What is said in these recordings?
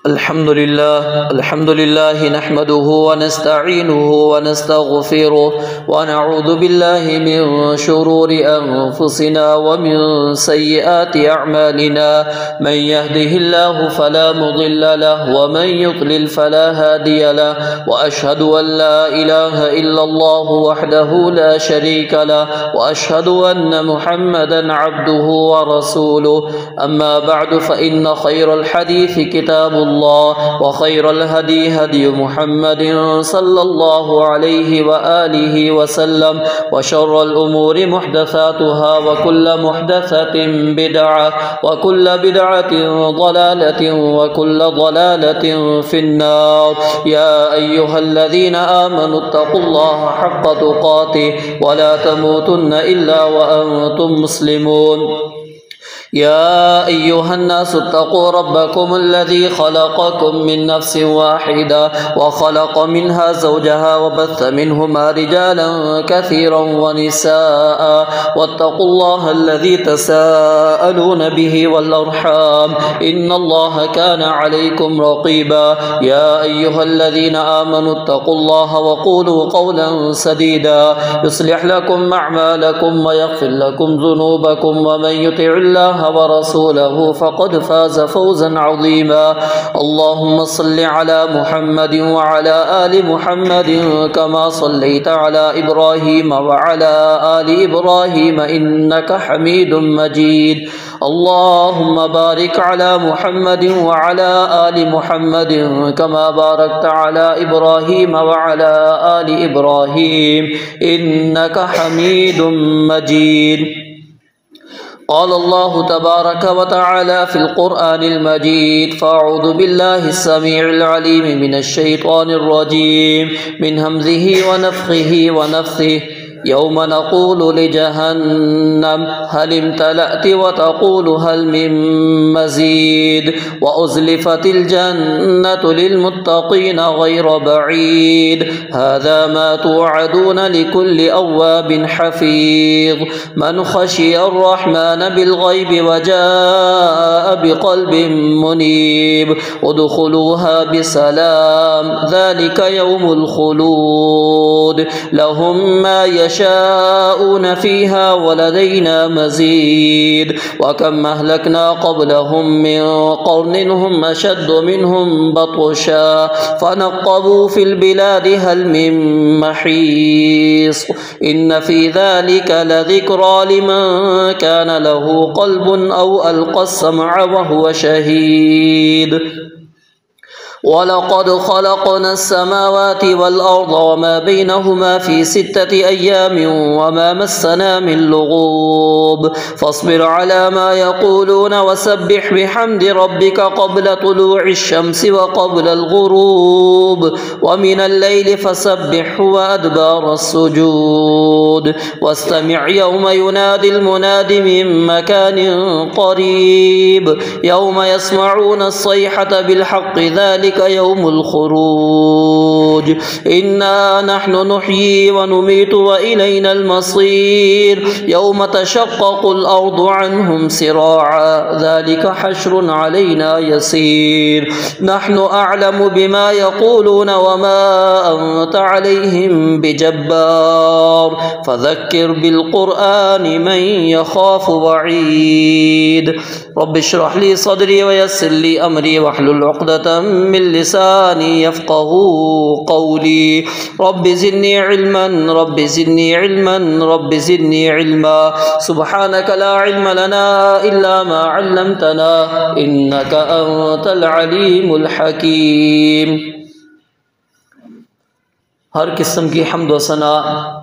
अल्हम्दुलिल्लाह नहमदुहु व नस्तईनुहु व नस्तगफिरुह व नऊज़ु बिल्लाहि मिन शुरूरि अनफुसिना व मिन सय्यिआति अअमालिना मन यहदिहिल्लाहु फला मुदिल्ल लहु व मन युद्लिल फला हादिय लहु व अशहदु अन ला इलाहा इल्लल्लाहु वहदहु ला शरीका लहु व अशहदु अन्न मुहम्मदन अब्दुहु व रसूलुहु अम्मा बअदु फ़इन्न खैरल हदीस किताबुल्लाह व खैरल हदी हदी मुहम्मद सल्लल्लाहु अलैहि व आलिहि वसल्लम व शर्रल उमूरि मुहदसातुहा व कुल्ल मुहदसतिन बिदअह व कुल्ल बिदअतिन ज़लालतिन व कुल्ल ज़लालतिन फिन्नार। या अय्युहल्लज़ीना आमनुत्तक़ुल्लाह हक़्क़ तुक़ातिह व ला तमूतुन्न इल्ला व अंतुम मुस्लिमून। या अय्युहन्नासुत्तक़ू रब्बकुमुल्लज़ी खलक़कुम मिन नफ्सिन वाहिदा व खलक़ मिन्हा ज़ौजहा व बस्स मिन्हुमा रिजालन कसीरन व निसाअ वत्तक़ुल्लाहल्लज़ी तसाअलून बिही वल अर्हाम इन्नल्लाह कान अलैकुम रक़ीबा। या अय्युहल्लज़ीना आमनुत्तक़ुल्लाह व क़ूलू क़ौलन सदीदा युस्लिह लकुम अअमालकुम व यग़फ़िर लकुम ज़ुनूबकुम व मन युतिइल्लाह व रसूलहु फ़क़द फ़ाज़ फ़ौज़न अज़ीमा। अल्लाहुम्मा सल्लि अला मुहम्मदिन व अला आलि मुहम्मदिन कमा सल्लैता अला इब्राहीम व अला आलि इब्राहीम इन्नका हमीदुम मजीद। अल्लाहुम्मा बारिक अला मुहम्मदिन व अला आलि मुहम्मदिन कमा बारकता अला इब्राहीम व अला आलि इब्राहीम इन्नका हमीदुम मजीद। क़ाल अल्लाहु तबारक व तआला फ़िल क़ुरआनिल मजीद फ़अऊज़ु बिल्लाहिस समीइल अलीम मिनश शैतानिर रजीम मिन हम्ज़िही व नफ़्ख़िही व नफ़्सिही। यौम नक़ूलु लिजहन्नम हल इम्तलअति व तक़ूलु हल मिन मज़ीद व उज़्लिफ़तिल जन्नतु लिलमुत्तक़ीन गैर बईद हाज़ा मा तुअदून लिकुल्लि अव्वाबिन हफ़ीज़ मन ख़शियर रहमान बिलग़ैबि व जाअ बिक़ल्बिन मुनीब उदख़ुलूहा बिसलाम ज़ालिका यौमुल ख़ुलूद लहुम मा यशाऊन फ़ीहा व लदैना मज़ीद व कम अहलकना क़ब्लहुम मिन क़र्निन हुम अशद्दु मिनहुम बत्शा फ़नक़्क़बू फ़िल बिलादि हल मिन महीस इन्न फ़ी ज़ालिका लज़िक्रा लिमन कान लहू क़ल्बुन औ अल्क़ा अस्समअ व हुव शहीद। वलक़द ख़लक़ना अस्समावाति वल अर्ज़ वमा बैनहुमा फ़ी सित्तति अय्यामिन वमा मस्सना मिन लुग़ूब फ़स्बिर अला मा यक़ूलून वसब्बिह बिहम्दि रब्बिका क़ब्ल तुलूइश शम्सि व क़ब्लल ग़ुरूब व मिनल लैलि फ़सब्बिहु व अदबारस सुजूद वस्तमिअ यौम युनादिल मुनादि मिन मकानिन क़रीब यौम यस्मऊन अस्सयहत बिलहक़्क़ि ज़ालिका यौमुल ख़ुरूज इन्ना नहनु नुह्यी व नुमीतु व इलैनल मसीर यौम तशक़्क़क़ुल अर्ज़ु अन्हुम सिराअ ज़ालिका हश्रुन अलैना यसीर नहनु अअलमु बिमा यक़ूलून व मा अंत अलैहिम बिजब्बार फ़ज़क्किर बिलक़ुरआनि मन यख़ाफ़ु वईद। रब्बि इश्रह ली सदरी व यस्सिर ली अमरी वहलुल उक़दतम मिन लिसानी यफ़क़हू क़ौली। रब्बि ज़िदनी इल्मन रब्बि ज़िदनी इल्मन रब्बि ज़िदनी इल्मा सुब्हानक ला इल्म लना इल्ला मा अल्लमतना इन्नका अंतल अलीमुल हकीम। हर किस्म की हम्द व सना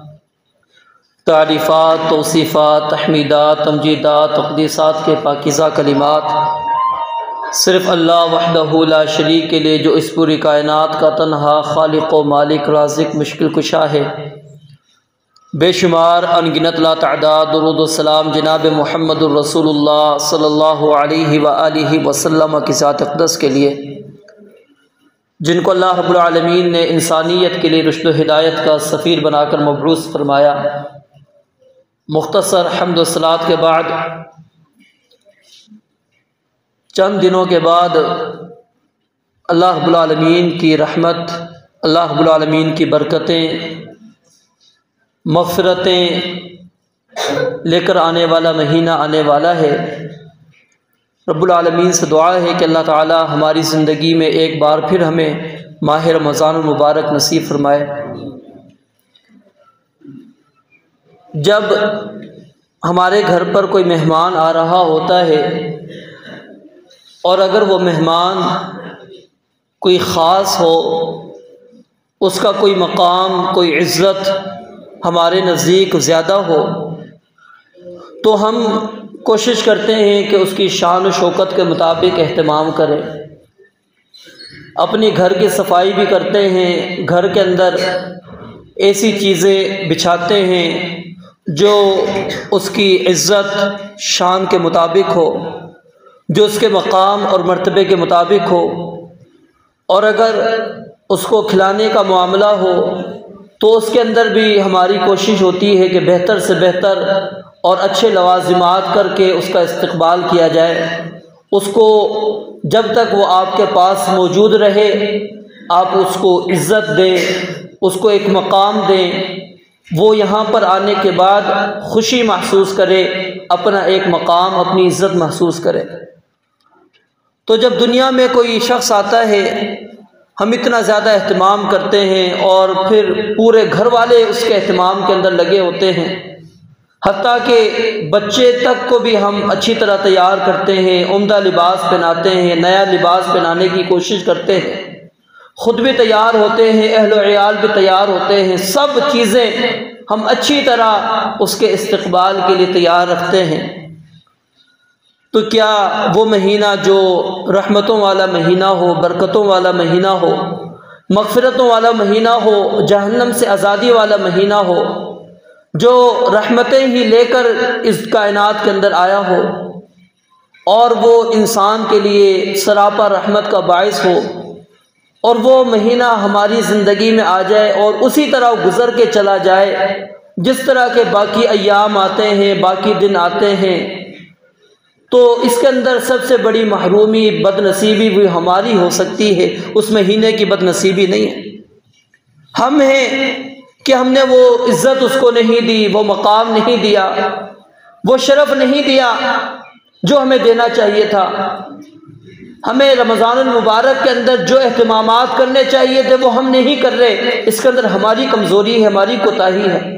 तारीफ़ात तौसीफ़ात तहमीदात तमजीदात तक़दीसात के पाकीज़ा कलिमात सिर्फ़ अल्लाह वहदहू ला शरीक के लिए जो इस पूरी कायनात का तन्हा खालिक़ व मालिक राज़िक़ मुश्किल कुशा है। बेशुमार अनगिनत ला तादाद दुरूद व सलाम जनाब मुहम्मदुर रसूलुल्लाह सल्लल्लाहु अलैहि व आलिहि वसल्लम की ज़ात अक़दस के लिए जिनको अल्लाह रब्बुल आलमीन ने इंसानियत के लिए रुश्द व हिदायत का सफ़ीर बनाकर मबरूस फरमाया। मुख्तसर हम्द व सलात के बाद चंद दिनों के बाद اللہ رب العالمین کی رحمت، اللہ رب العالمین کی برکتیں، مغفرتیں لے کر آنے والا مہینہ آنے والا ہے۔ رب العالمین سے دعا ہے کہ اللہ تعالی ہماری زندگی میں ایک بار پھر ہمیں ماہ رمضان المبارک نصیب فرمائے۔ جب ہمارے گھر پر کوئی مہمان آ رہا ہوتا ہے اور اگر وہ مہمان کوئی خاص ہو، اس کا کوئی مقام، کوئی عزت ہمارے نزدیک زیادہ ہو، تو ہم کوشش کرتے ہیں کہ اس کی شان و شوکت کے مطابق اہتمام کریں۔ اپنے گھر کی صفائی بھی کرتے ہیں، گھر کے اندر ایسی چیزیں بچھاتے ہیں جو اس کی عزت شان کے مطابق ہو، جو اس کے مقام اور مرتبے کے مطابق ہو، اور اگر اس کو کھلانے کا معاملہ ہو تو اس کے اندر بھی ہماری کوشش ہوتی ہے کہ بہتر سے بہتر اور اچھے لوازمات کر کے اس کا استقبال کیا جائے۔ اس کو جب تک وہ آپ کے پاس موجود رہے آپ اس کو عزت دیں، اس کو ایک مقام دیں، وہ یہاں پر آنے کے بعد خوشی محسوس کرے، اپنا ایک مقام، اپنی عزت محسوس کرے۔ تو جب دنیا میں کوئی شخص آتا ہے ہم اتنا زیادہ اہتمام کرتے ہیں اور پھر پورے گھر والے اس کے اہتمام کے اندر لگے ہوتے ہیں، حتیٰ کہ بچے تک کو بھی ہم اچھی طرح تیار کرتے ہیں، عمدہ لباس پہناتے ہیں، نیا لباس پہنانے کی کوشش کرتے ہیں، خود بھی تیار ہوتے ہیں، اہل و عیال بھی تیار ہوتے ہیں، سب چیزیں ہم اچھی طرح اس کے استقبال کے لیے تیار رکھتے ہیں۔ تو کیا وہ مہینہ جو رحمتوں والا مہینہ ہو، برکتوں والا مہینہ ہو، مغفرتوں والا مہینہ ہو، جہنم سے آزادی والا مہینہ ہو، جو رحمتیں ہی لے کر اس کائنات کے اندر آیا ہو اور وہ انسان کے لیے سراپا رحمت کا باعث ہو، اور وہ مہینہ ہماری زندگی میں آ جائے اور اسی طرح گزر کے چلا جائے جس طرح کے باقی ایام آتے ہیں، باقی دن آتے ہیں، تو اس کے اندر سب سے بڑی محرومی، بد نصیبی بھی ہماری ہو سکتی ہے، اس مہینے کی بد نصیبی نہیں ہے۔ ہم ہیں کہ ہم نے وہ عزت اس کو نہیں دی، وہ مقام نہیں دیا، وہ شرف نہیں دیا جو ہمیں دینا چاہیے تھا۔ ہمیں رمضان المبارک کے اندر جو اہتمامات کرنے چاہیے تھے وہ ہم نہیں کر رہے، اس کے اندر ہماری کمزوری ہے، ہماری کوتاہی ہے۔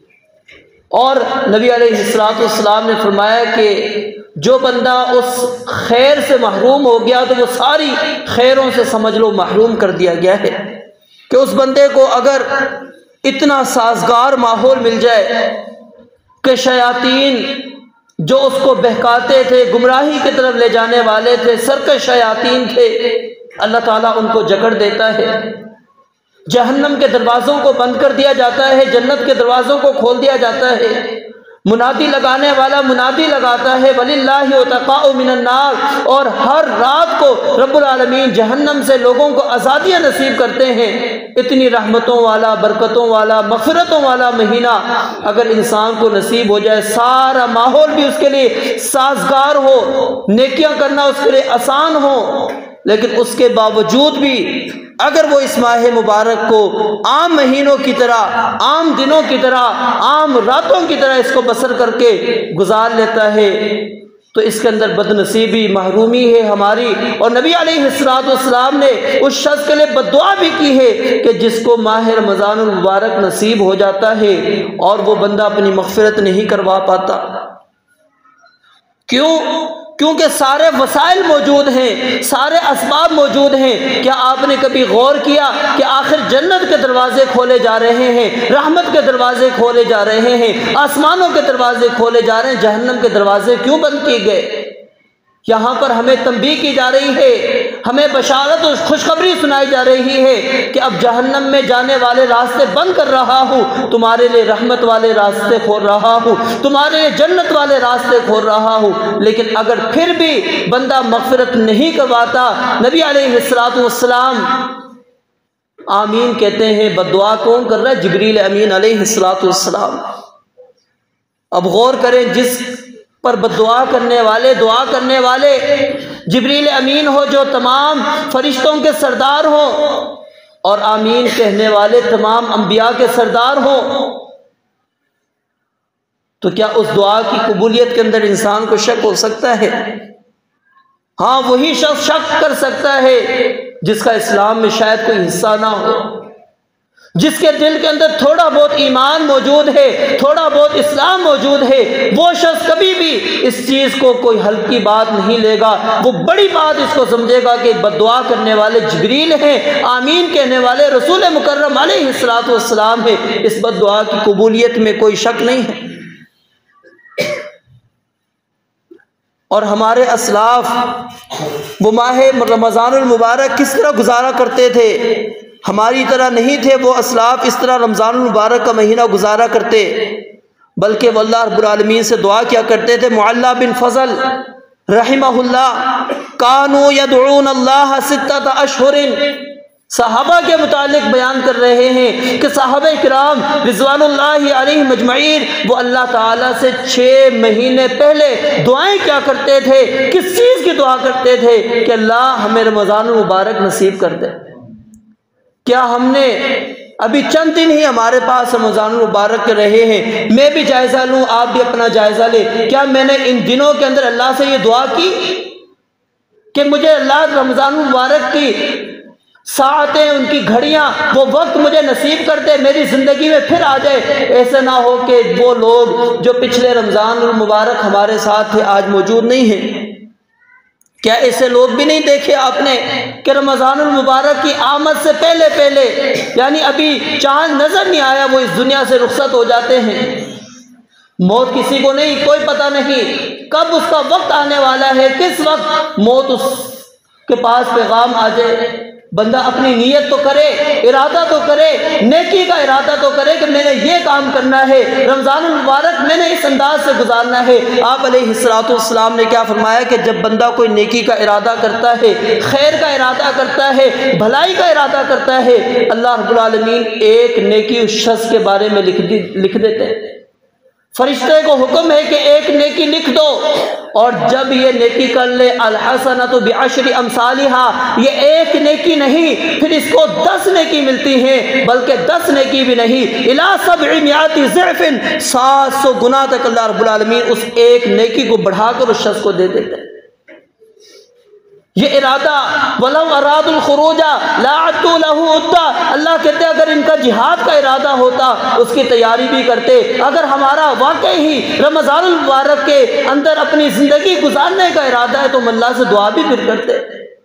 اور نبی علیہ السلام نے فرمایا کہ جو بندہ اس خیر سے محروم ہو گیا تو وہ ساری خیروں سے سمجھ لو محروم کر دیا گیا ہے، کہ اس بندے کو اگر اتنا سازگار ماحول مل جائے کہ شیاطین جو اس کو بہکاتے تھے، گمراہی کی طرف لے جانے والے تھے، سرکش شیاطین تھے، اللہ تعالیٰ ان کو جکڑ دیتا ہے، جہنم کے دروازوں کو بند کر دیا جاتا ہے، جنت کے دروازوں کو کھول دیا جاتا ہے، منادی لگانے والا منادی لگاتا ہے وَلِلَّهِ عُتَقَاءُ مِنَ النَّارِ، اور ہر رات کو رب العالمین جہنم سے لوگوں کو آزادیاں نصیب کرتے ہیں۔ اتنی رحمتوں والا، برکتوں والا، مغفرتوں والا مہینہ اگر انسان کو نصیب ہو جائے، سارا ماحول بھی اس کے لیے سازگار ہو، نیکیاں کرنا اس کے لیے آسان ہو، لیکن اس کے باوجود بھی اگر وہ اس ماہ مبارک کو عام مہینوں کی طرح، عام دنوں کی طرح، عام راتوں کی طرح اس کو بسر کر کے گزار لیتا ہے تو اس کے اندر بد نصیبی، محرومی ہے ہماری۔ اور نبی علیہ السلام نے اس شخص کے لیے بد دعا بھی کی ہے کہ جس کو ماہ رمضان المبارک نصیب ہو جاتا ہے اور وہ بندہ اپنی مغفرت نہیں کروا پاتا۔ کیونکہ سارے وسائل موجود ہیں، سارے اسباب موجود ہیں۔ کیا آپ نے کبھی غور کیا کہ آخر جنت کے دروازے کھولے جا رہے ہیں، رحمت کے دروازے کھولے جا رہے ہیں، آسمانوں کے دروازے کھولے جا رہے ہیں، جہنم کے دروازے کیوں بند کیے گئے؟ یہاں پر ہمیں تنبیہ کی جا رہی ہے، ہمیں بشارت اور خوشخبری سنائی جا رہی ہے کہ اب جہنم میں جانے والے راستے بند کر رہا ہوں، تمہارے لیے رحمت والے راستے کھول رہا ہوں، تمہارے لیے جنت والے راستے کھول رہا ہوں۔ لیکن اگر پھر بھی بندہ مغفرت نہیں کرواتا، نبی علیہ السلام آمین کہتے ہیں۔ بد دعا کون کر رہا ہے؟ جبریل امین علیہ السلام۔ اب غور کریں، جس پر بد دعا کرنے والے، دعا کرنے والے جبریل امین ہو جو تمام فرشتوں کے سردار ہو، اور آمین کہنے والے تمام انبیاء کے سردار ہو، تو کیا اس دعا کی قبولیت کے اندر انسان کو شک ہو سکتا ہے؟ ہاں، وہی شخص شک کر سکتا ہے جس کا اسلام میں شاید کوئی حصہ نہ ہو، جس کے دل کے اندر تھوڑا بہت ایمان موجود ہے، تھوڑا بہت اسلام موجود ہے، وہ شخص کبھی بھی اس چیز کو کوئی ہلکی بات نہیں لے گا، وہ بڑی بات اس کو سمجھے گا کہ بد دعا کرنے والے جبریل ہیں، آمین کہنے والے رسول مکرم علیہ الصلوۃ والسلام ہیں، اس بد دعا کی قبولیت میں کوئی شک نہیں ہے۔ اور ہمارے اسلاف وہ ماہ رمضان المبارک کس طرح گزارا کرتے تھے؟ ہماری طرح نہیں تھے وہ اسلاف اس طرح رمضان المبارک کا مہینہ گزارا کرتے، بلکہ وہ اللہ رب العالمین سے دعا کیا کرتے تھے۔ معلّٰ بن فضل رحمہ اللہ کانوا یدعون اللہ ستۃ اشہر، صحابہ کے متعلق بیان کر رہے ہیں کہ صحابہ کرام رضوان اللہ علیہم اجمعین وہ اللہ تعالیٰ سے 6 مہینے پہلے دعائیں کیا کرتے تھے؟ کس چیز کی دعا کرتے تھے؟ کہ اللہ ہمیں رمضان المبارک نصیب کر دے۔ کیا ہم نے ابھی چند دن ہی ہمارے پاس رمضان المبارک کے رہے ہیں، میں بھی جائزہ لوں، آپ بھی اپنا جائزہ لیں، کیا میں نے ان دنوں کے اندر اللہ سے یہ دعا کی کہ مجھے اللہ رمضان المبارک کی ساعتیں، ان کی گھڑیاں، وہ وقت مجھے نصیب کر دے، میری زندگی میں پھر آ جائے؟ ایسا نہ ہو کہ وہ لوگ جو پچھلے رمضان المبارک ہمارے ساتھ تھے آج موجود نہیں ہیں۔ کیا ایسے لوگ بھی نہیں دیکھے آپ نے کہ رمضان المبارک کی آمد سے پہلے پہلے، یعنی ابھی چاند نظر نہیں آیا، وہ اس دنیا سے رخصت ہو جاتے ہیں؟ موت کسی کو نہیں، کوئی پتہ نہیں کب اس کا وقت آنے والا ہے، کس وقت موت اس کے پاس پیغام آ جائے۔ بندہ اپنی نیت تو کرے، ارادہ تو کرے، نیکی کا ارادہ تو کرے کہ میں نے یہ کام کرنا ہے، رمضان المبارک میں نے اس انداز سے گزارنا ہے۔ آپ علیہ الصلوۃ والسلام نے کیا فرمایا کہ جب بندہ کوئی نیکی کا ارادہ کرتا ہے، خیر کا ارادہ کرتا ہے، بھلائی کا ارادہ کرتا ہے، اللہ رب العالمین ایک نیکی اس شخص کے بارے میں لکھ دیتے ہیں۔ فرشتے کو حکم ہے کہ ایک نیکی لکھ دو، اور جب یہ نیکی کر لے الحسنۃ بعشر امثالها، یہ ایک نیکی نہیں، پھر اس کو 10 نیکی ملتی ہیں، بلکہ 10 نیکی بھی نہیں، الی 700 ضعف، 700 گنا تک اللہ رب العالمین اس ایک نیکی کو بڑھا کر اس شخص کو دے دیتے ہیں۔ یہ ارادہ وَلَوْ أَرَادُوا الْخُرُوجَ لَأَعَدُّوا لَهُ عُدَّةً، اللہ کہتے ہیں اگر ان کا جہاد کا ارادہ ہوتا اس کی تیاری بھی کرتے، اگر ہمارا واقعی ہی رمضان المبارک کے اندر اپنی زندگی گزارنے کا ارادہ ہے تو ہم اللہ سے دعا بھی پھر کرتے،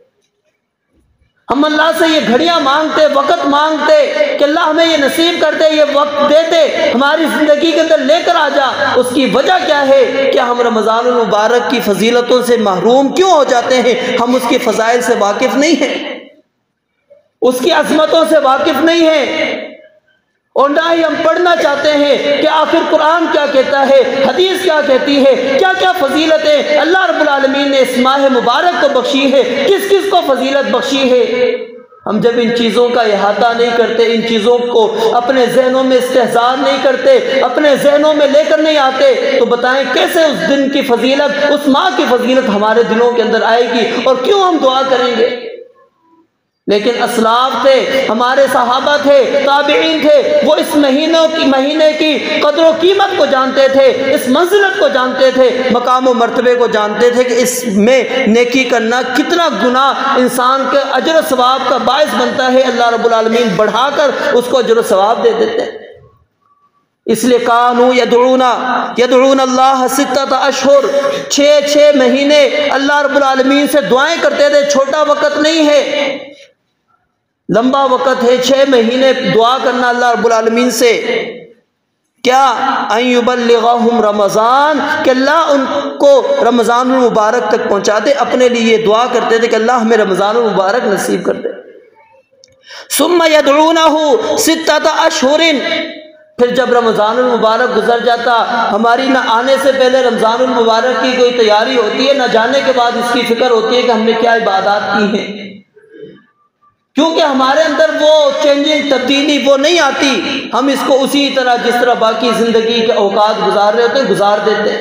ہم اللہ سے یہ گھڑیاں مانگتے، وقت مانگتے کہ اللہ ہمیں یہ نصیب کر دے، یہ وقت دے دے، ہماری زندگی کے اندر لے کر آ جا۔ اس کی وجہ کیا ہے کہ ہم رمضان المبارک کی فضیلتوں سے محروم کیوں ہو جاتے ہیں؟ ہم اس کی فضائل سے واقف نہیں ہیں، اس کی عظمتوں سے واقف نہیں ہیں، اور نہ ہی ہم پڑھنا چاہتے ہیں کہ آخر قرآن کیا کہتا ہے، حدیث کیا کہتی ہے، کیا کیا فضیلتیں اللہ رب العالمین نے اس ماہ مبارک کو بخشی ہے، کس کس کو فضیلت بخشی ہے۔ ہم جب ان چیزوں کا احاطہ نہیں کرتے، ان چیزوں کو اپنے ذہنوں میں استحضار نہیں کرتے، اپنے ذہنوں میں لے کر نہیں آتے، تو بتائیں کیسے اس دن کی فضیلت، اس ماہ کی فضیلت ہمارے دلوں کے اندر آئے گی، اور کیوں ہم دعا کریں گے؟ لیکن اسلاف تھے، ہمارے صحابہ تھے، تابعین تھے، وہ اس مہینے کی قدر و قیمت کو جانتے تھے، اس منزلت کو جانتے تھے، مقام و مرتبے کو جانتے تھے کہ اس میں نیکی کرنا کتنا گناہ انسان کے اجر و ثواب کا باعث بنتا ہے، اللہ رب العالمین بڑھا کر اس کو اجر و ثواب دے دیتے ہیں۔ اس لیے کانوا یدعون اللہ 6 اشہر، 6 مہینے اللہ رب العالمین سے دعائیں کرتے تھے۔ چھوٹا وقت نہیں ہے، لمبا وقت ہے، 6 مہینے دعا کرنا اللہ رب العالمین سے۔ کیا ان یبلغہم رمضان، کہ اللہ ان کو رمضان المبارک تک پہنچا دے۔ اپنے لیے یہ دعا کرتے تھے کہ اللہ ہمیں رمضان المبارک نصیب کر دے۔ ثم یدعونہ 6 اشہر، پھر جب رمضان المبارک گزر جاتا، ہماری نہ آنے سے پہلے رمضان المبارک کی کوئی تیاری ہوتی ہے، نہ جانے کے بعد اس کی فکر ہوتی ہے کہ ہم نے کیا عبادات کی ہیں، کیونکہ ہمارے اندر وہ چینجنگ، تبدیلی وہ نہیں آتی، ہم اس کو اسی طرح جس طرح باقی زندگی کے اوقات گزار رہے ہوتے ہیں گزار دیتے ہیں۔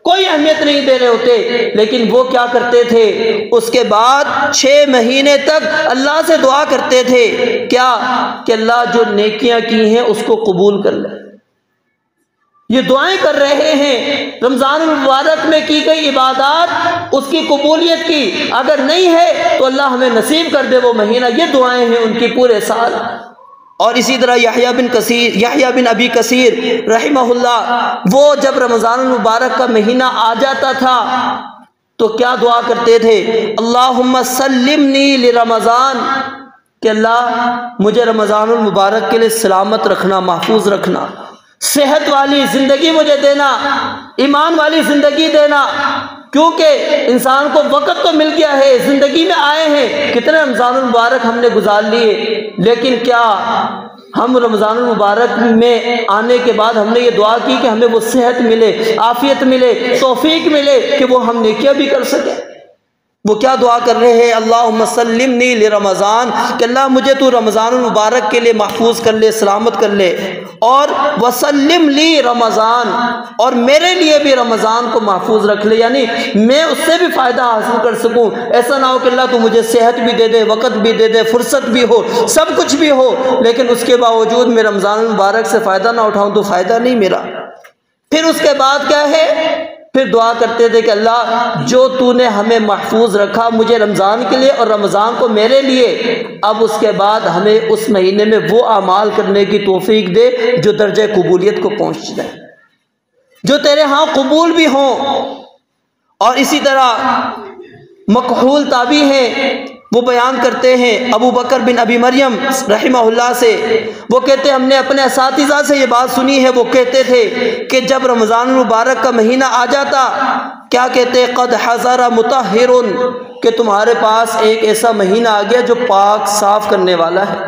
کوئی اہمیت نہیں دے رہے ہوتے، لیکن وہ کیا کرتے تھے؟ اس کے بعد 6 مہینے تک اللہ سے دعا کرتے تھے کیا؟ کہ اللہ جو نیکیاں کی ہیں اس کو قبول کر لے۔ یہ دعائیں کر رہے ہیں رمضان المبارک میں کی گئی عبادات اس کی قبولیت کی، اگر نہیں ہے تو اللہ ہمیں نصیب کر دے وہ مہینہ۔ یہ دعائیں ہیں ان کی پورے سال۔ اور اسی طرح یحییٰ بن ابی کثیر رحمہ اللہ، وہ جب رمضان المبارک کا مہینہ آ جاتا تھا تو کیا دعا کرتے تھے؟ اللہم سلمنی لرمضان، کہ اللہ مجھے رمضان المبارک کے لیے سلامت رکھنا، محفوظ رکھنا، صحت والی زندگی مجھے دینا، ایمان والی زندگی دینا۔ کیونکہ انسان کو وقت تو مل گیا ہے، زندگی میں آئے ہیں، کتنے رمضان المبارک ہم نے گزار لیے، لیکن کیا ہم رمضان المبارک میں آنے کے بعد ہم نے یہ دعا کی کہ ہمیں وہ صحت ملے، عافیت ملے، توفیق ملے کہ وہ ہم نیکیاں بھی کر سکیں؟ وہ کیا دعا کر رہے ہیں؟ اللہم سلمنی لرمضان، کہ اللہ مجھے تو رمضان المبارک کے لیے محفوظ کر لے، سلامت کر لے، اور وسلم لی رمضان، اور میرے لیے بھی رمضان کو محفوظ رکھ لے، یعنی میں اس سے بھی فائدہ حاصل کر سکوں۔ ایسا نہ ہو کہ اللہ تو مجھے صحت بھی دے دے، وقت بھی دے دے، فرصت بھی ہو، سب کچھ بھی ہو، لیکن اس کے باوجود میں رمضان المبارک سے فائدہ نہ اٹھاؤں تو فائدہ نہیں میرا۔ پھر اس کے بعد کیا ہے؟ پھر دعا کرتے تھے کہ اللہ جو تو نے ہمیں محفوظ رکھا مجھے رمضان کے لیے اور رمضان کو میرے لیے، اب اس کے بعد ہمیں اس مہینے میں وہ اعمال کرنے کی توفیق دے جو درجہ قبولیت کو پہنچ جائے، جو تیرے ہاں قبول بھی ہوں۔ اور اسی طرح مکحول تابعی ہیں، وہ بیان کرتے ہیں ابو بکر بن ابی مریم رحمہ اللہ سے، وہ کہتے ہم نے اپنے اساتذہ سے یہ بات سنی ہے، وہ کہتے تھے کہ جب رمضان المبارک کا مہینہ آ جاتا کیا کہتے؟ قد حضر مطہر، کہ تمہارے پاس ایک ایسا مہینہ آ گیا جو پاک صاف کرنے والا ہے،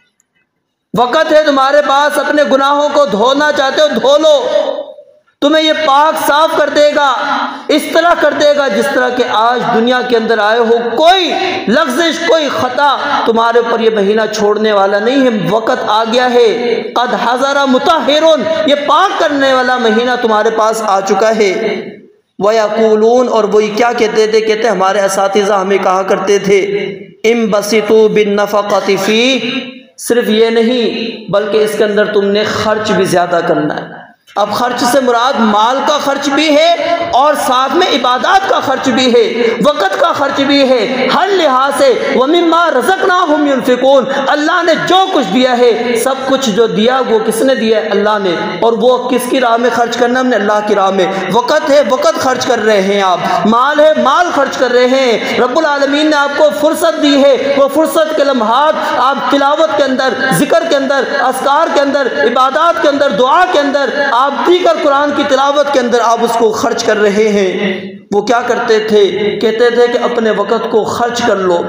وقت ہے تمہارے پاس، اپنے گناہوں کو دھونا چاہتے ہو دھو لو، تمہیں یہ پاک صاف کر دے گا، اس طرح کر دے گا جس طرح کہ آج دنیا کے اندر آئے ہو، کوئی لغزش کوئی خطا تمہارے اوپر یہ مہینہ چھوڑنے والا نہیں ہے، وقت آ گیا ہے۔ قد حضر مطہر، یہ پاک کرنے والا مہینہ تمہارے پاس آ چکا ہے۔ وَيَقُولُونَ، اور وہی کیا کہتے تھے؟ کہتے ہمارے اساتذہ ہمیں کہا کرتے تھے انبسطوا بالنفقۃ فیہ، صرف یہ نہیں بلکہ اس کے اندر تم نے خرچ بھی زیادہ کرنا ہے۔ اب خرچ سے مراد مال کا خرچ بھی ہے اور ساتھ میں عبادات کا خرچ بھی ہے، وقت کا خرچ بھی ہے، ہر لحاظ سے۔ وَمِمَّا رَزَقْنَاهُمْ يُنْفِقُونَ، اللہ نے جو کچھ دیا ہے سب کچھ جو دیا وہ کس نے دیا ہے؟ اللہ نے۔ اور وہ کس کی راہ میں خرچ کرنا؟ ہم نے اللہ کی راہ میں۔ وقت ہے وقت خرچ کر رہے ہیں آپ، مال ہے مال خرچ کر رہے ہیں، رب العالمین نے آپ کو فرصت دی ہے، وہ فرصت کے لمحات آپ تلاوت کے اندر، ذکر کے اندر، اذکار کے اندر، عبادات کے اندر، دعا کے اندر، آپ دیگر قرآن کی تلاوت کے اندر آپ اس کو خرچ کر رہے ہیں۔ وہ کیا کرتے تھے؟ کہتے تھے کہ اپنے وقت کو خرچ کر لو،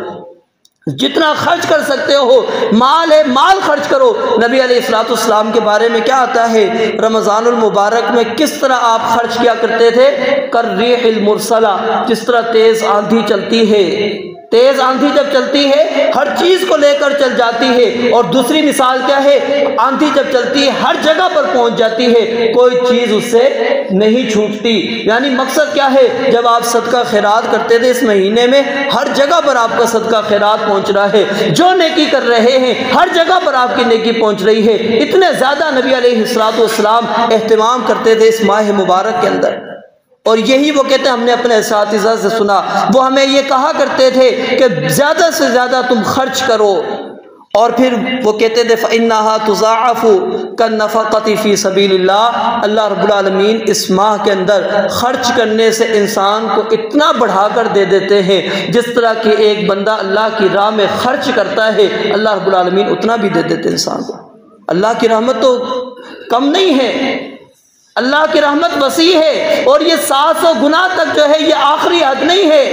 جتنا خرچ کر سکتے ہو، مال ہے مال خرچ کرو۔ نبی علیہ السلام کے بارے میں کیا آتا ہے؟ رمضان المبارک میں کس طرح آپ خرچ کیا کرتے تھے؟ کالریح المرسلہ، جس طرح تیز آندھی چلتی ہے، تیز آندھی جب چلتی ہے ہر چیز کو لے کر چل جاتی ہے، اور دوسری مثال کیا ہے؟ آندھی جب چلتی ہے ہر جگہ پر پہنچ جاتی ہے، کوئی چیز اس سے نہیں چھوٹتی۔ یعنی مقصد کیا ہے؟ جب آپ صدقہ خیرات کرتے تھے اس مہینے میں ہر جگہ پر آپ کا صدقہ خیرات پہنچ رہا ہے، جو نیکی کر رہے ہیں ہر جگہ پر آپ کی نیکی پہنچ رہی ہے۔ اتنے زیادہ نبی علیہ السلام اہتمام کرتے تھے اس ماہ مبارک کے اندر، اور یہی وہ کہتے ہیں ہم نے اپنے اساتذہ سے سنا، وہ ہمیں یہ کہا کرتے تھے کہ زیادہ سے زیادہ تم خرچ کرو۔ اور پھر وہ کہتے تھے فَإِنَّهَا تُضَاعَفُ كَالنَّفَقَةِ فِي سَبِيلِ اللَّهِ، اللہ رب العالمین اس ماہ کے اندر خرچ کرنے سے انسان کو اتنا بڑھا کر دے دیتے ہیں، جس طرح کہ ایک بندہ اللہ کی راہ میں خرچ کرتا ہے اللہ رب العالمین اتنا بھی دے دیتے انسان کو۔ اللہ کی رحمت تو کم نہیں ہے، اللہ کی رحمت وسیع ہے، اور یہ 700 گنا تک جو ہے یہ آخری حد نہیں ہے۔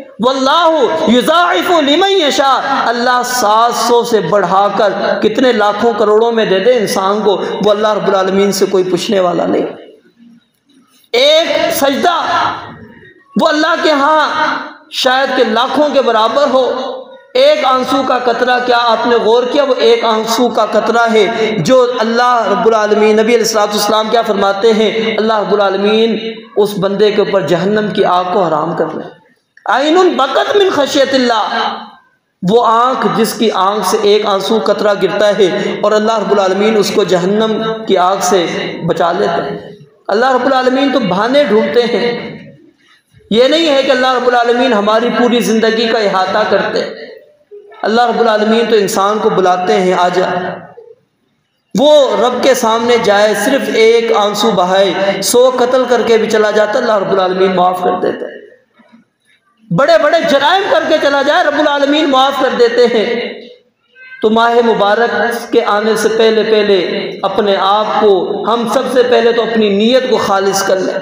واللہ یضاعف لمن یشاء، اللہ 700 سے بڑھا کر کتنے لاکھوں کروڑوں میں دے دے انسان کو، وہ اللہ رب العالمین سے کوئی پوچھنے والا نہیں۔ ایک سجدہ وہ اللہ کے ہاں شاید کہ لاکھوں کے برابر ہو، ایک آنسو کا قطرہ، کیا آپ نے غور کیا؟ وہ ایک آنسو کا قطرہ ہے جو اللہ رب العالمین، نبی علیہ الصلوۃ والسلام کیا فرماتے ہیں؟ اللہ رب العالمین اس بندے کے اوپر جہنم کی آگ کو حرام کر رہے ہیں۔ عین بکت من خشیت اللہ، وہ آنکھ جس کی آنکھ سے ایک آنسو قطرہ گرتا ہے اور اللہ رب العالمین اس کو جہنم کی آگ سے بچا لیتے ہیں۔ اللہ رب العالمین تو بہانے ڈھونڈتے ہیں، یہ نہیں ہے کہ اللہ رب العالمین ہماری پوری زندگی کا احاطہ کرتے ہیں۔ اللہ رب العالمین تو انسان کو بلاتے ہیں، آ جا، وہ رب کے سامنے جائے، صرف ایک آنسو بہائے، 100 قتل کر کے بھی چلا جاتا، اللہ رب العالمین معاف کر دیتے ہیں۔ بڑے بڑے جرائم کر کے چلا جائے، رب العالمین معاف کر دیتے ہیں۔ تو ماہ مبارک کے آنے سے پہلے اپنے آپ کو، ہم سب سے پہلے تو اپنی نیت کو خالص کر لیں،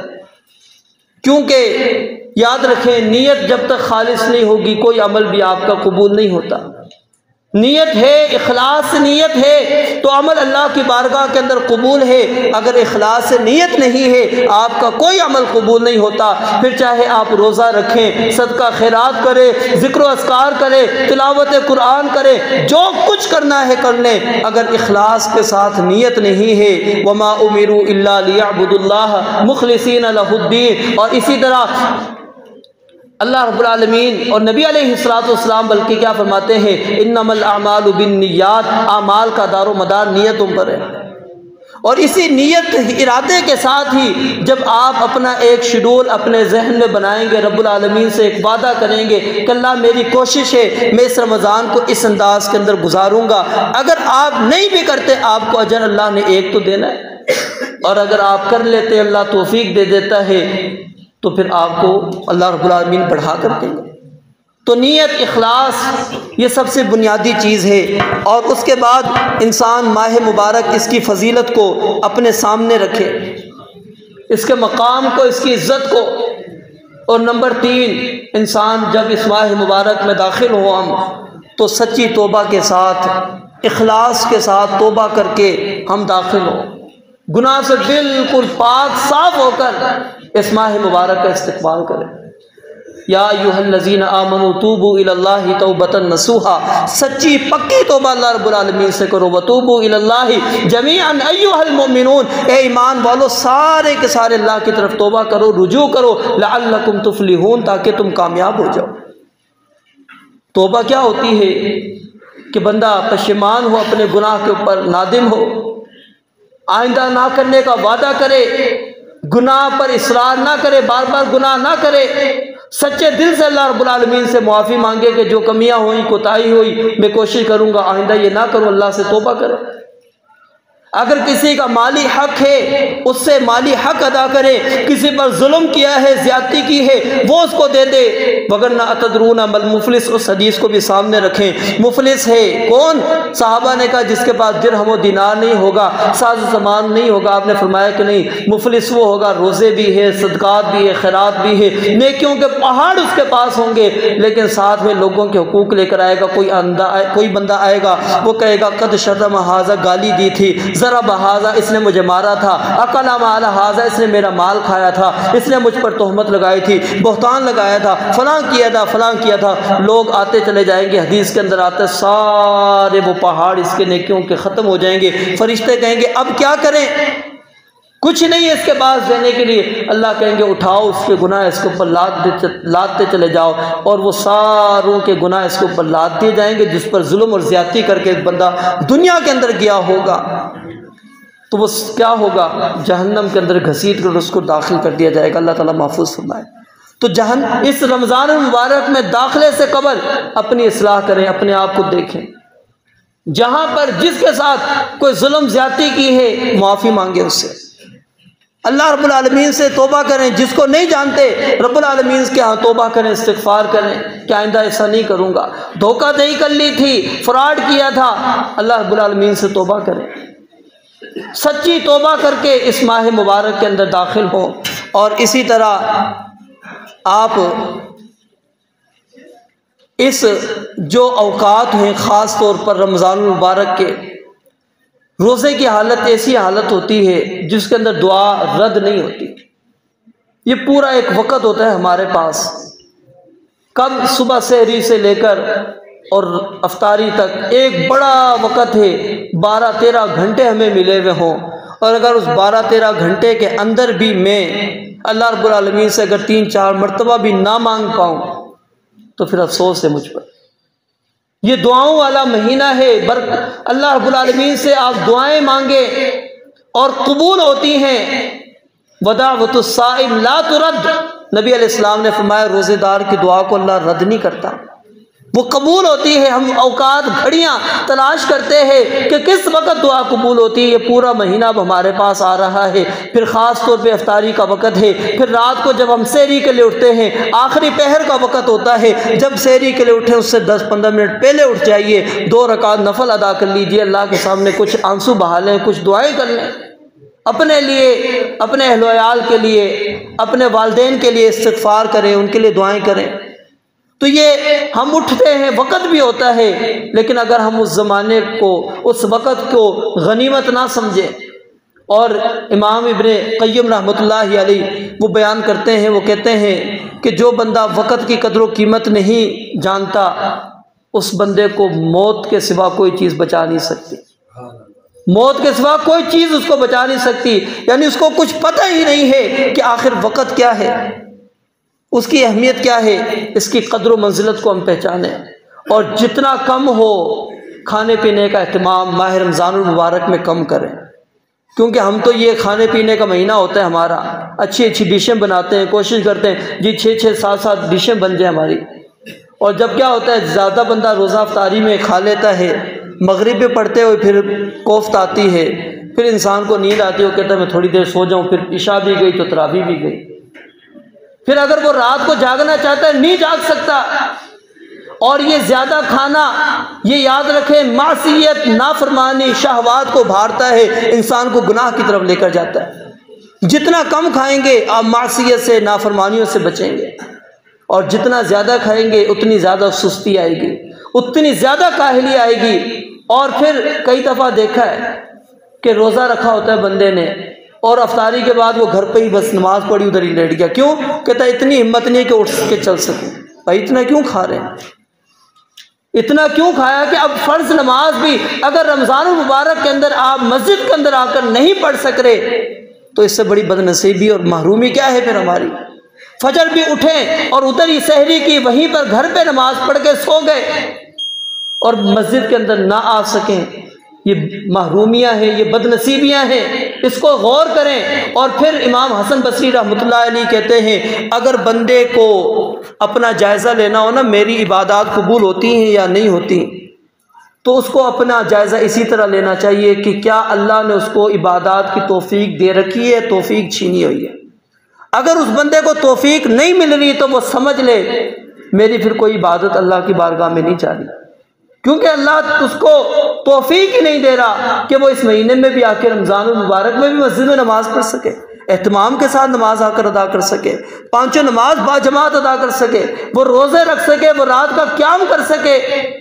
کیونکہ یاد رکھیں نیت جب تک خالص نہیں ہوگی کوئی عمل بھی آپ کا قبول نہیں ہوتا۔ نیت ہے، اخلاص سے نیت ہے تو عمل اللہ کی بارگاہ کے اندر قبول ہے۔ اگر اخلاص سے نیت نہیں ہے آپ کا کوئی عمل قبول نہیں ہوتا، پھر چاہے آپ روزہ رکھیں، صدقہ خیرات کریں، ذکر و اذکار کریں، تلاوت قرآن کریں، جو کچھ کرنا ہے کر لیں، اگر اخلاص کے ساتھ نیت نہیں ہے، وما امروا الا ليعبدوا الله مخلصین لہ الدین۔ اور اسی طرح اللہ رب العالمین اور نبی علیہ الصلوۃ والسلام بلکہ کیا فرماتے ہیں؟ انما الاعمال بالنیات، اعمال کا دار و مدار نیتوں پر ہے۔ اور اسی نیت ارادے کے ساتھ ہی جب آپ اپنا ایک شیڈول اپنے ذہن میں بنائیں گے، رب العالمین سے ایک وعدہ کریں گے کہ اللہ میری کوشش ہے میں اس رمضان کو اس انداز کے اندر گزاروں گا، اگر آپ نہیں بھی کرتے آپ کو اجر اللہ نے ایک تو دینا ہے، اور اگر آپ کر لیتے اللہ توفیق دے دیتا ہے تو پھر آپ کو اللہ رب العالمین بڑھا کر دیں گے۔ تو نیت، اخلاص یہ سب سے بنیادی چیز ہے، اور اس کے بعد انسان ماہ مبارک اس کی فضیلت کو اپنے سامنے رکھے، اس کے مقام کو، اس کی عزت کو۔ اور نمبر 3، انسان جب اس ماہ مبارک میں داخل ہو ہم تو سچی توبہ کے ساتھ، اخلاص کے ساتھ توبہ کر کے ہم داخل ہوں، گناہ سے بالکل پاک صاف ہو کر اس ماہ مبارک کا استقبال کریں۔ یا ایھا الذین آمنوا توبوا الی اللہ توبۃ نصوحا، سچی پکی توبہ اللہ رب العالمین سے کرو۔ وتوبوا الی اللہ جمیعا ایھا المؤمنون، اے ایمان والو سارے کے سارے اللہ کی طرف توبہ کرو، رجوع کرو، لعلکم تفلحون، تاکہ تم کامیاب ہو جاؤ۔ توبہ کیا ہوتی ہے؟ کہ بندہ پشیمان ہو اپنے گناہ کے اوپر، نادم ہو، آئندہ نہ کرنے کا وعدہ کرے، گناہ پر اصرار نہ کرے، بار بار گناہ نہ کرے، سچے دل سے اللہ رب العالمین سے معافی مانگے کہ جو کمیاں ہوئیں، کوتاہی ہوئی، میں کوشش کروں گا آئندہ یہ نہ کروں، اللہ سے توبہ کرے۔ اگر کسی کا مالی حق ہے اس سے مالی حق ادا کرے، کسی پر ظلم کیا ہے، زیادتی کی ہے، وہ اس کو دے دے۔ وگرنہ اتدرون ما المفلس، اس حدیث کو بھی سامنے رکھیں۔ مفلس ہے کون؟ صحابہ نے کہا جس کے پاس درہم و دینار نہیں ہوگا، ساز و سامان نہیں ہوگا۔ آپ نے فرمایا کہ نہیں، مفلس وہ ہوگا روزے بھی ہے، صدقات بھی ہے، خیرات بھی ہے، نیکیوں کے پہاڑ اس کے پاس ہوں گے، لیکن ساتھ میں لوگوں کے حقوق لے کر آئے گا۔ کوئی بندہ آئے گا، وہ کہے گا قد شتم ھذا، گالی دی تھی، ضرب ھذا، اس نے مجھے مارا تھا، اکل مال ھذا، اس نے میرا مال کھایا تھا، اس نے مجھ پر تہمت لگائی تھی، بہتان لگایا تھا، فلاں کیا تھا، فلاں کیا تھا۔ لوگ آتے چلے جائیں گے، حدیث کے اندر آتا ہے سارے وہ پہاڑ اس کے نیکیوں کے ختم ہو جائیں گے۔ فرشتے کہیں گے اب کیا کریں؟ کچھ نہیں ہے اس کے پاس دینے کے لیے۔ اللہ کہیں گے اٹھاؤ اس کے گناہ اس کے اوپر لادتے چلے جاؤ، اور وہ ساروں کے گناہ اس کے اوپر لاد دیے جائیں گے جس پر ظلم اور زیادتی کر کے ایک بندہ دنیا کے اندر گیا ہوگا، تو وہ کیا ہوگا؟ جہنم کے اندر گھسیٹ کر اس کو داخل کر دیا جائے گا۔ اللہ تعالیٰ محفوظ فرمائے۔ تو اس رمضان المبارک میں داخلے سے قبل اپنی اصلاح کریں، اپنے آپ کو دیکھیں، جہاں پر جس کے ساتھ کوئی ظلم زیادتی کی ہے معافی مانگے اس سے، اللہ رب العالمین سے توبہ کریں، جس کو نہیں جانتے رب العالمین کے ہاں توبہ کریں، استغفار کریں کہ آئندہ ایسا نہیں کروں گا، دھوکہ دہی کر لی تھی، فراڈ کیا تھا، اللہ رب العالمین سے توبہ کریں، سچی توبہ کر کے اس ماہ مبارک کے اندر داخل ہوں۔ اور اسی طرح آپ اس جو اوقات ہیں خاص طور پر رمضان المبارک کے، روزے کی حالت ایسی حالت ہوتی ہے جس کے اندر دعا رد نہیں ہوتی۔ یہ پورا ایک وقت ہوتا ہے ہمارے پاس، کب؟ صبح سحری سے لے کر اور افطاری تک ایک بڑا وقت ہے، 12-13 گھنٹے ہمیں ملے ہوئے ہوں، اور اگر اس 12-13 گھنٹے کے اندر بھی میں اللہ رب العالمین سے اگر 3-4 مرتبہ بھی نہ مانگ پاؤں تو پھر افسوس ہے مجھ پر۔ یہ دعاؤں والا مہینہ ہے، اللہ رب العالمین سے آپ دعائیں مانگیں اور قبول ہوتی ہیں۔ ودعوۃ الصائم لا ترد، نبی علیہ السلام نے فرمایا روزے دار کی دعا کو اللہ رد نہیں کرتا، وہ قبول ہوتی ہے۔ ہم اوقات گھڑیاں تلاش کرتے ہیں کہ کس وقت دعا قبول ہوتی ہے۔ یہ پورا مہینہ اب ہمارے پاس آ رہا ہے، پھر خاص طور پہ افطاری کا وقت ہے، پھر رات کو جب ہم سحری کے لیے اٹھتے ہیں، آخری پہر کا وقت ہوتا ہے، جب سحری کے لیے اٹھیں اس سے 10-15 منٹ پہلے اٹھ جائیے، 2 رکعت نفل ادا کر لیجئے، اللہ کے سامنے کچھ آنسو بہا لیں، کچھ دعائیں کر لیں، اپنے لیے، اپنے اہل و عیال کے لیے، اپنے والدین کے لیے استغفار کریں، ان کے لیے دعائیں کریں۔ تو یہ ہم اٹھتے ہیں، وقت بھی ہوتا ہے، لیکن اگر ہم اس زمانے کو، اس وقت کو غنیمت نہ سمجھیں، اور امام ابن قیم رحمۃ اللہ علیہ وہ بیان کرتے ہیں، وہ کہتے ہیں کہ جو بندہ وقت کی قدر و قیمت نہیں جانتا، اس بندے کو موت کے سوا کوئی چیز بچا نہیں سکتی، موت کے سوا کوئی چیز اس کو بچا نہیں سکتی، یعنی اس کو کچھ پتہ ہی نہیں ہے کہ آخر وقت کیا ہے، اس کی اہمیت کیا ہے، اس کی قدر و منزلت کو ہم پہچانیں، اور جتنا کم ہو کھانے پینے کا اہتمام ماہ رمضان المبارک میں کم کریں، کیونکہ ہم تو یہ کھانے پینے کا مہینہ ہوتا ہے ہمارا، اچھی اچھی ڈشیں بناتے ہیں، کوشش کرتے ہیں جی 6-7 ڈشیں بن جائیں ہماری، اور جب کیا ہوتا ہے زیادہ بندہ روزہ افطاری میں کھا لیتا ہے، مغرب میں پڑھتے ہوئے پھر کوفت آتی ہے، پھر انسان کو نیند آتی ہے، وہ کہتا ہے میں تھوڑی دیر سو جاؤں، پھر عشاء بھی گئی تو تراویح بھی گئی، پھر اگر وہ رات کو جاگنا چاہتا ہے نہیں جاگ سکتا۔ اور یہ زیادہ کھانا، یہ یاد رکھیں، معصیت، نافرمانی، شہوات کو بھارتا ہے، انسان کو گناہ کی طرف لے کر جاتا ہے۔ جتنا کم کھائیں گے آپ معصیت سے، نافرمانیوں سے بچیں گے، اور جتنا زیادہ کھائیں گے اتنی زیادہ سستی آئے گی، اتنی زیادہ کاہلی آئے گی۔ اور پھر کئی دفعہ دیکھا ہے کہ روزہ رکھا ہوتا ہے بندے نے، اور افطاری کے بعد وہ گھر پہ ہی بس نماز پڑھی ادھر ہی لیٹ گیا، کیوں؟ کہتا ہے اتنی ہمت نہیں کہ اٹھ کے چل سکوں۔ بھائی اتنا کیوں کھا رہے ہیں؟ اتنا کیوں کھایا کہ اب فرض نماز بھی اگر رمضان المبارک کے اندر آپ مسجد کے اندر آ کر نہیں پڑھ سک رہے تو اس سے بڑی بد نصیبی اور محرومی کیا ہے پھر ہماری؟ فجر بھی اٹھیں اور ادھر ہی سحری کی، وہیں پر گھر پہ نماز پڑھ کے سو گئے اور مسجد کے اندر نہ آ سکیں، یہ محرومیاں ہیں، یہ بد نصیبیاں ہیں، اس کو غور کریں۔ اور پھر امام حسن بصری رحمۃ اللہ علیہ کہتے ہیں اگر بندے کو اپنا جائزہ لینا ہو نا میری عبادات قبول ہوتی ہیں یا نہیں ہوتی، تو اس کو اپنا جائزہ اسی طرح لینا چاہیے کہ کیا اللہ نے اس کو عبادات کی توفیق دے رکھی ہے، توفیق چھینی ہوئی ہے۔ اگر اس بندے کو توفیق نہیں مل رہی تو وہ سمجھ لے میری پھر کوئی عبادت اللہ کی بارگاہ میں نہیں جاری، کیونکہ اللہ اس کو توفیق ہی نہیں دے رہا کہ وہ اس مہینے میں بھی آ کے رمضان المبارک میں بھی مسجد میں نماز پڑھ سکے، اہتمام کے ساتھ نماز آ کر ادا کر سکے، 5 نماز با جماعت ادا کر سکے، وہ روزے رکھ سکے، وہ رات کا قیام کر سکے،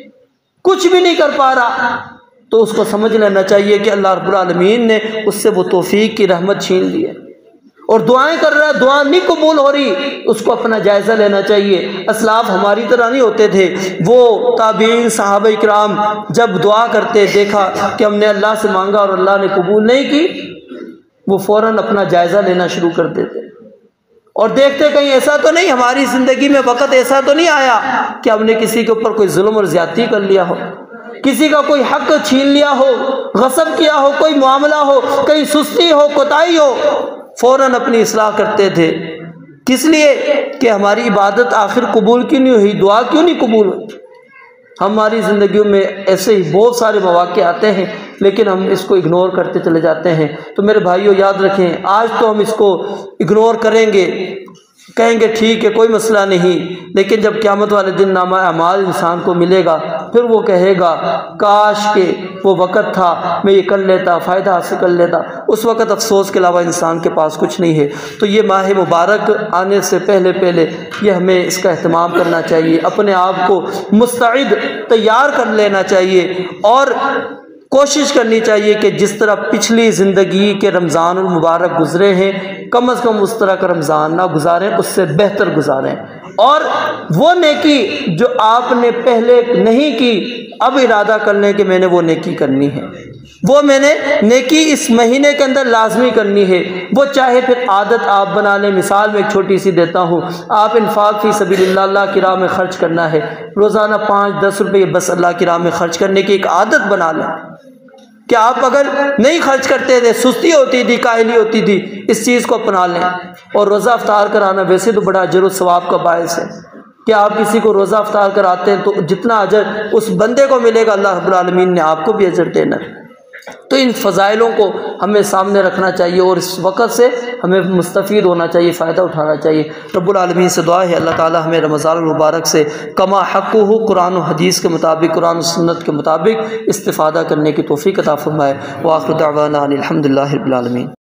کچھ بھی نہیں کر پا رہا، تو اس کو سمجھ لینا چاہیے کہ اللہ رب العالمین نے اس سے وہ توفیق کی رحمت چھین لی ہے، اور دعائیں کر رہا ہے، دعا نہیں قبول ہو رہی، اس کو اپنا جائزہ لینا چاہیے۔ اسلاف ہماری طرح نہیں ہوتے تھے، وہ تابعین صحابہ کرام جب دعا کرتے دیکھا کہ ہم نے اللہ سے مانگا اور اللہ نے قبول نہیں کی، وہ فوراً اپنا جائزہ لینا شروع کر دیتے اور دیکھتے کہیں ایسا تو نہیں ہماری زندگی میں وقت ایسا تو نہیں آیا کہ ہم نے کسی کے اوپر کوئی ظلم اور زیادتی کر لیا ہو، کسی کا کوئی حق چھین لیا ہو، غصب کیا ہو، کوئی معاملہ ہو، کہیں سستی ہو، کوتاہی ہو، فوراً اپنی اصلاح کرتے تھے۔ کس لیے کہ ہماری عبادت آخر قبول کیوں نہیں ہوئی، دعا کیوں نہیں قبول ہوئی؟ ہماری زندگیوں میں ایسے ہی بہت سارے مواقع آتے ہیں لیکن ہم اس کو اگنور کرتے چلے جاتے ہیں۔ تو میرے بھائیو یاد رکھیں، آج تو ہم اس کو اگنور کریں گے، کہیں گے ٹھیک ہے کوئی مسئلہ نہیں، لیکن جب قیامت والے دن نامہ اعمال انسان کو ملے گا پھر وہ کہے گا کاش کہ وہ وقت تھا میں یہ کر لیتا، فائدہ حاصل کر لیتا۔ اس وقت افسوس کے علاوہ انسان کے پاس کچھ نہیں ہے۔ تو یہ ماہ مبارک آنے سے پہلے یہ ہمیں اس کا اہتمام کرنا چاہیے، اپنے آپ کو مستعد تیار کر لینا چاہیے، اور کوشش کرنی چاہیے کہ جس طرح پچھلی زندگی کے رمضان المبارک گزرے ہیں کم از کم اس طرح کا رمضان نہ گزاریں، اس سے بہتر گزاریں۔ اور وہ نیکی جو آپ نے پہلے نہیں کی، اب ارادہ کر لیں کہ میں نے وہ نیکی کرنی ہے، وہ میں نے نیکی اس مہینے کے اندر لازمی کرنی ہے، وہ چاہے پھر عادت آپ بنا لیں۔ مثال میں ایک چھوٹی سی دیتا ہوں، آپ انفاق فی سبیل اللہ کی راہ میں خرچ کرنا ہے، روزانہ 5-10 روپے بس اللہ کی راہ میں خرچ کرنے کی ایک عادت بنا لیں کہ آپ اگر نہیں خرچ کرتے تھے، سستی ہوتی تھی، کاہلی ہوتی تھی، اس چیز کو اپنا لیں۔ اور روزہ افطار کرانا ویسے تو بڑا اجر و ثواب کا باعث ہے کہ آپ کسی کو روزہ افطار کراتے ہیں تو جتنا اجر اس بندے کو ملے گا، اللہ رب العالمین نے آپ کو بھی اجر دینا ہے۔ تو ان فضائلوں کو ہمیں سامنے رکھنا چاہیے اور اس وقت سے ہمیں مستفید ہونا چاہیے، فائدہ اٹھانا چاہیے۔ رب العالمین سے دعا ہے اللہ تعالی ہمیں رمضان المبارک سے کما حقہ قرآن و حدیث کے مطابق، قرآن و سنت کے مطابق استفادہ کرنے کی توفیق عطا فرمائے۔ وآخر دعوانا ان الحمد للہ رب العالمین۔